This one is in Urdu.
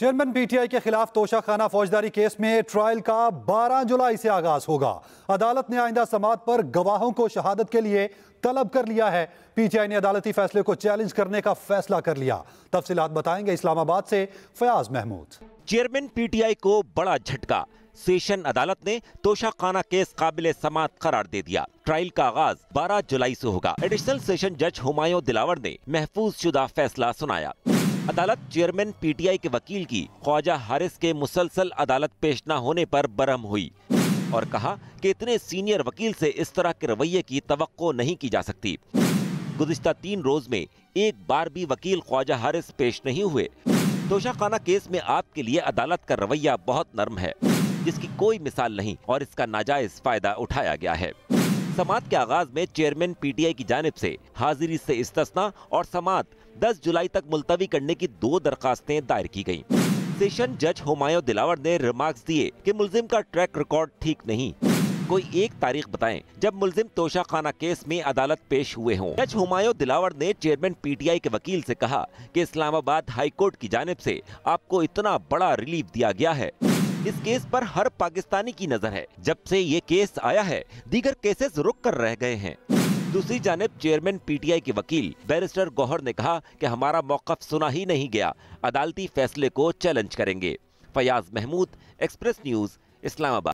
چیئرمین پی ٹی آئی کے خلاف توشہ خانہ فوجداری کیس میں ٹرائل کا 12 جولائی سے آغاز ہوگا۔ عدالت نے آئندہ سماعت پر گواہوں کو شہادت کے لیے طلب کر لیا ہے۔ پی ٹی آئی نے عدالتی فیصلے کو چیلنج کرنے کا فیصلہ کر لیا۔ تفصیلات بتائیں گے اسلام آباد سے Fayyaz Mahmood. Chairman P T I کو بڑا جھٹکا، سیشن عدالت نے توشہ خانہ کیس قابل سماعت قرار دے دیا۔ ٹرائل کا آغاز 12 جولائی سے ہوگا۔ ایڈیشنل سیشن جج ہمایوں دلاور نے محفوظ شدہ فیصلہ سنایا۔ عدالت چیئرمین پی ٹی آئی کے وکیل کی خواجہ حارث کے مسلسل عدالت پیش نہ ہونے پر برہم ہوئی اور کہا کہ اتنے سینئر وکیل سے اس طرح کے رویے کی توقع نہیں کی جا سکتی۔ گزشتہ 3 روز میں ایک بار بھی وکیل خواجہ حارث پیش نہیں ہوئے۔ توشہ خانہ کیس میں آپ کے لیے عدالت کا رویہ بہت نرم ہے، جس کی کوئی مثال نہیں، اور اس کا ناجائز فائدہ اٹھایا گیا ہے۔ سماعت کے آغاز میں چیئرمین پی ٹی آئی کی جانب سے حاضری سے استثناء اور سماعت 10 جولائی تک ملتوی کرنے کی 2 درخواستیں دائر کی گئیں۔ سیشن جج ہمایوں دلاور نے ریمارکس دیے کہ ملزم کا ٹریک ریکارڈ ٹھیک نہیں۔ کوئی ایک تاریخ بتائیں جب ملزم توشہ خانہ کیس میں عدالت پیش ہوئے ہوں۔ جج ہمایوں دلاور نے چیئرمین پی ٹی آئی کے وکیل سے کہا کہ اسلام آباد ہائی کورٹ کی جانب سے آپ کو اتنا بڑا ریلیف دیا گیا ہے۔ اس کیس پر ہر پاکستانی کی نظر ہے۔ جب سے یہ کیس آیا ہے دیگر کیسز رک کر رہ گئے ہیں۔ دوسری جانب چیئرمین پی ٹی آئی کے وکیل بیرسٹر گوہر نے کہا کہ ہمارا موقف سنا ہی نہیں گیا، عدالتی فیصلے کو چیلنج کریں گے۔ فیاض محمود، ایکسپریس نیوز، اسلام آباد۔